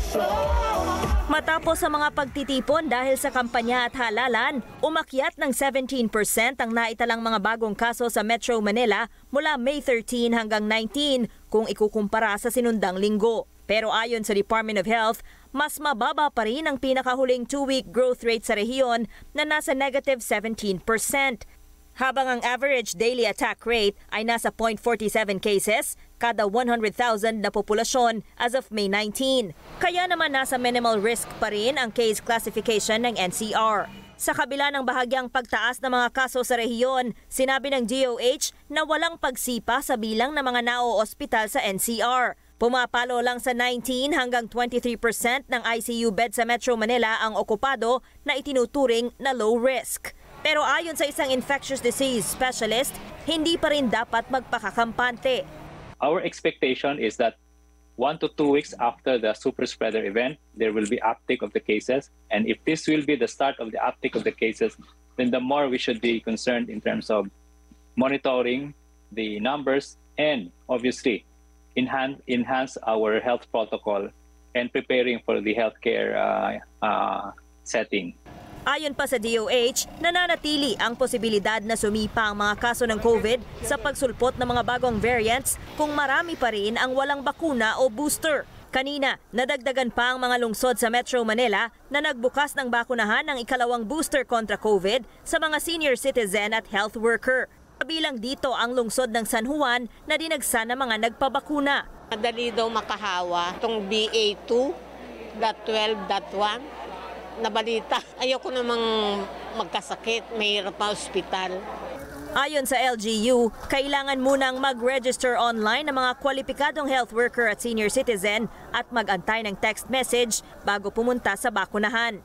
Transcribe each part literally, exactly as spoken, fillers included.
Matapos sa mga pagtitipon dahil sa kampanya at halalan, umakyat ng seventeen percent ang naitalang mga bagong kaso sa Metro Manila mula May thirteen hanggang nineteen kung ikukumpara sa sinundang linggo. Pero ayon sa Department of Health, mas mababa pa rin ang pinakahuling two-week growth rate sa rehiyon na nasa negative seventeen percent. Habang ang average daily attack rate ay nasa zero point four seven cases kada one hundred thousand na populasyon as of May nineteen. Kaya naman nasa minimal risk pa rin ang case classification ng N C R. Sa kabila ng bahagyang pagtaas ng mga kaso sa rehiyon, sinabi ng D O H na walang pagsipa sa bilang ng mga nao-ospital sa N C R. Pumapalo lang sa nineteen hanggang twenty-three percent ng I C U bed sa Metro Manila ang okupado na itinuturing na low risk. Pero ayon sa isang infectious disease specialist, hindi pa rin dapat magpakakampante. Our expectation is that one to two weeks after the super spreader event, there will be uptick of the cases. And if this will be the start of the uptick of the cases, then the more we should be concerned in terms of monitoring the numbers and obviously enhance, enhance our health protocol and preparing for the healthcare uh, uh, setting. Ayon pa sa D O H, nananatili ang posibilidad na sumipa ang mga kaso ng COVID sa pagsulpot ng mga bagong variants kung marami pa rin ang walang bakuna o booster. Kanina, nadagdagan pa ang mga lungsod sa Metro Manila na nagbukas ng bakunahan ng ikalawang booster kontra COVID sa mga senior citizen at health worker. Kabilang dito ang lungsod ng San Juan na dinagsa ng mga nagpabakuna. Madali daw makahawa itong B A two point twelve point one. Nabalita. Ayoko namang magkasakit, mahirap pa ospital. Ayon sa L G U, kailangan munang mag-register online ng mga kwalipikadong health worker at senior citizen at mag-antay ng text message bago pumunta sa bakunahan.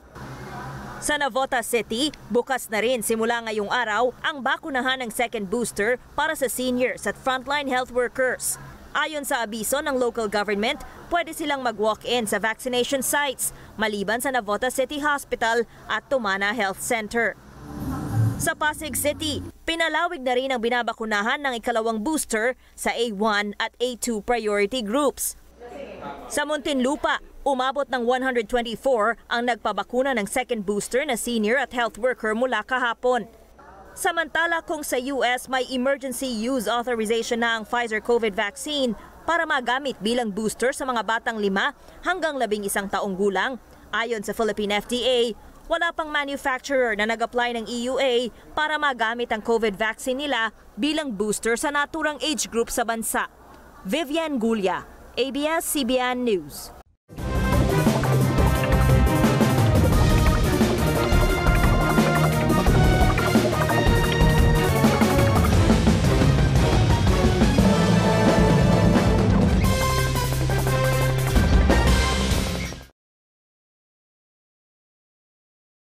Sa Navotas City, bukas na rin simula ngayong araw ang bakunahan ng second booster para sa seniors at frontline health workers. Ayon sa abiso ng local government, pwede silang mag-walk-in sa vaccination sites, maliban sa Navotas City Hospital at Tumana Health Center. Sa Pasig City, pinalawig na rin ang binabakunahan ng ikalawang booster sa A one at A two priority groups. Sa Muntinlupa, umabot ng one hundred twenty-four ang nagpabakuna ng second booster na senior at health worker mula kahapon. Samantala kung sa U S may emergency use authorization na ang Pfizer COVID vaccine para magamit bilang booster sa mga batang lima hanggang labing isang taong gulang, ayon sa Philippine F D A, wala pang manufacturer na nag-apply ng E U A para magamit ang COVID vaccine nila bilang booster sa naturang age group sa bansa. Vivian Gulia, A B S C B N News.